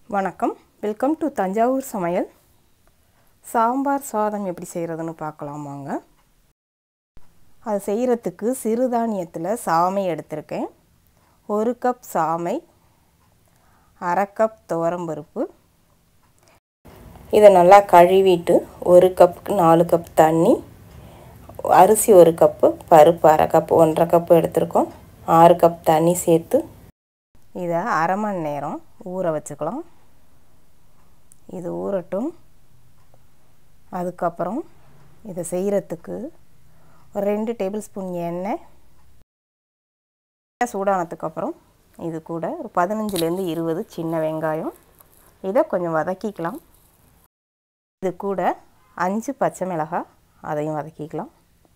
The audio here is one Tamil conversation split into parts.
வணக்கம், வெல்கம் டு தஞ்சாவூர் சமையல். சாம்பார் சாதம் எப்படி செய்கிறதுன்னு பார்க்கலாம் வாங்க. அது செய்கிறதுக்கு சிறுதானியத்தில் சாமை எடுத்திருக்கேன். 1 கப் சாமை, 1/2 கப் துவரம்பருப்பு. இதை நல்லா கழுவிட்டு 1 கப்புக்கு 4 கப் தண்ணி, அரிசி 1 கப்பு, பருப்பு 1/2 கப், 1/2 கப்பு எடுத்திருக்கோம். 6 கப் தண்ணி சேர்த்து இதை அரை மணி நேரம் ஊற வச்சுக்கலாம். இது ஊறட்டும். அதுக்கப்புறம் இதை செய்கிறதுக்கு ஒரு 2 டேபிள் ஸ்பூன் எண்ணெய் சூடானதுக்கப்புறம் இது கூட ஒரு 15லேருந்து 20 சின்ன வெங்காயம், இதை கொஞ்சம் வதக்கிக்கலாம். இது கூட 5 பச்சை மிளகாய், அதையும் வதக்கிக்கலாம்.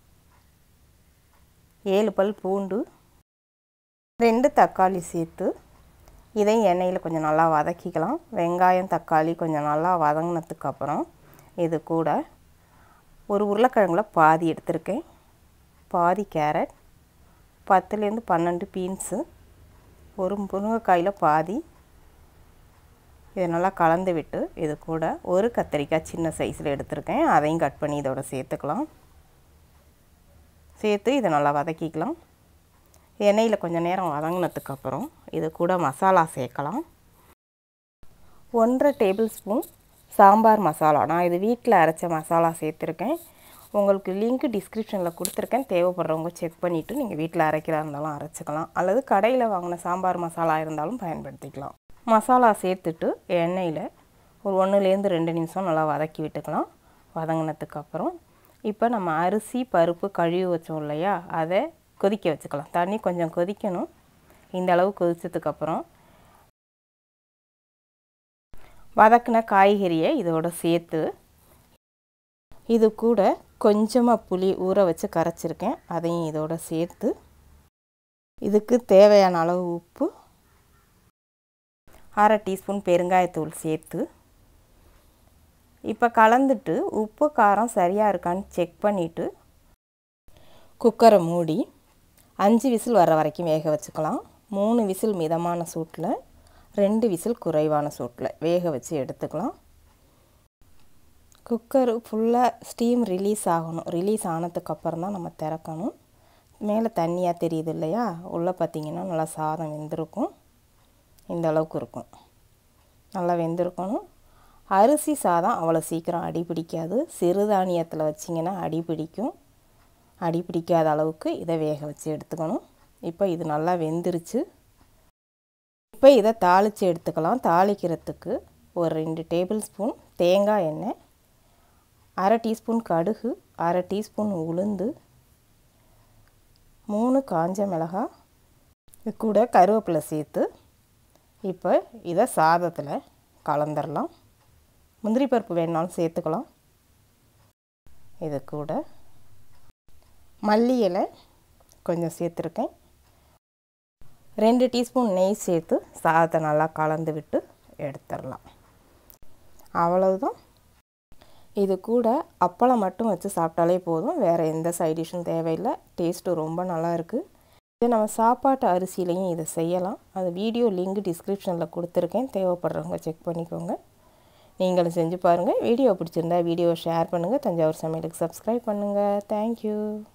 7 பல் பூண்டு, 2 தக்காளி சேர்த்து இதையும் எண்ணெயில் கொஞ்சம் நல்லா வதக்கிக்கலாம். வெங்காயம் தக்காளி கொஞ்சம் நல்லா வதங்கினதுக்கப்புறம் இது கூட ஒரு உருளைக்கிழங்குல பாதி எடுத்திருக்கேன், பாதி கேரட், 10லேருந்து 12 பீன்ஸு, ஒரு முருங்கைக்காயில் பாதி. இதை நல்லா கலந்து விட்டு இது கூட ஒரு கத்திரிக்காய் சின்ன சைஸில் எடுத்திருக்கேன், அதையும் கட் பண்ணி இதோட சேர்த்துக்கலாம். சேர்த்து இதை நல்லா வதக்கிக்கலாம். எண்ணெயில் கொஞ்சம் நேரம் வதங்கினதுக்கப்புறம் இது கூட மசாலா சேர்க்கலாம். 1/2 டேபிள் ஸ்பூன் சாம்பார் மசாலா, நான் இது வீட்டில் அரைச்ச மசாலா சேர்த்துருக்கேன். உங்களுக்கு லிங்க் டிஸ்கிரிப்ஷனில் கொடுத்துருக்கேன், தேவைப்படுறவங்க செக் பண்ணிவிட்டு நீங்கள் வீட்டில் அரைக்கிறா இருந்தாலும் அரைச்சிக்கலாம், அல்லது கடையில் வாங்கின சாம்பார் மசாலா இருந்தாலும் பயன்படுத்திக்கலாம். மசாலா சேர்த்துட்டு எண்ணெயில் ஒரு 1லேருந்து 2 நிமிஷம் நல்லா வதக்கி விட்டுக்கலாம். வதங்கினதுக்கப்புறம் இப்போ நம்ம அரிசி பருப்பு கழுவி வச்சோம் இல்லையா, அதை கொதிக்க வச்சுக்கலாம். தண்ணி கொஞ்சம் கொதிக்கணும். இந்த அளவு கொதிச்சதுக்கப்புறம் வதக்கின காய்கறியை இதோட சேர்த்து இது கூட கொஞ்சமாக புளி ஊற வச்சு கரைச்சிருக்கேன், அதையும் இதோட சேர்த்து இதுக்கு தேவையான அளவு உப்பு, 1/2 டீஸ்பூன் பெருங்காயத்தூள் சேர்த்து இப்போ கலந்துட்டு உப்பு காரம் சரியாக இருக்கான்னு செக் பண்ணிவிட்டு குக்கரை மூடி 5 விசில் வர வரைக்கும் வேக வச்சுக்கலாம். 3 விசில் மிதமான சூட்டில், 2 விசில் குறைவான சூட்டில் வேக வச்சு எடுத்துக்கலாம். குக்கரு ஃபுல்லாக ஸ்டீம் ரிலீஸ் ஆகணும். ரிலீஸ் ஆனதுக்கப்புறம் தான் நம்ம திறக்கணும். மேலே தண்ணியாக தெரியுது இல்லையா, உள்ளே பார்த்திங்கன்னா நல்லா சாதம் வெந்திருக்கும். இந்த அளவுக்கு இருக்கும், நல்லா வெந்திருக்கணும். அரிசி சாதம் அவ்வளோ சீக்கிரம் அடி பிடிக்காது, சிறுதானியத்தில் வச்சிங்கன்னா அடி பிடிக்கும். அடி பிடிக்காத அளவுக்கு இதை வேக வச்சு எடுத்துக்கணும். இப்போ இது நல்லா வெந்துருச்சு. இப்போ இதை தாளித்து எடுத்துக்கலாம். தாளிக்கிறதுக்கு ஒரு 2 டேபிள் ஸ்பூன் தேங்காய் எண்ணெய், 1/2 டீஸ்பூன் கடுகு, 1/2 டீஸ்பூன் உளுந்து, 3 காஞ்ச மிளகாய், இது கூட கருவேப்பிலை சேர்த்து இப்போ இதை சாதத்தில் கலந்துடலாம். முந்திரி பருப்பு வேணாலும் சேர்த்துக்கலாம். இது கூட மல்லி இலை கொஞ்சம் சேர்த்துருக்கேன். 2 டீஸ்பூன் நெய் சேர்த்து சாதத்தை நல்லா கலந்து விட்டு எடுத்துடலாம். அவ்வளவுதான். இது கூட அப்பளம் மட்டும் வச்சு சாப்பிட்டாலே போதும், வேறு எந்த சைடிஷும் தேவையில்லை. டேஸ்ட்டு ரொம்ப நல்லா இருக்குது. இது நம்ம சாப்பாட்டு அரிசியிலையும் இதை செய்யலாம். அது வீடியோ லிங்க் டிஸ்கிரிப்ஷனில் கொடுத்துருக்கேன், தேவைப்படுறவங்க செக் பண்ணிக்கோங்க. நீங்களும் செஞ்சு பாருங்கள். வீடியோ பிடிச்சிருந்தா வீடியோவை ஷேர் பண்ணுங்கள். தஞ்சாவூர் சமையலுக்கு சப்ஸ்கிரைப் பண்ணுங்கள். தேங்க்யூ.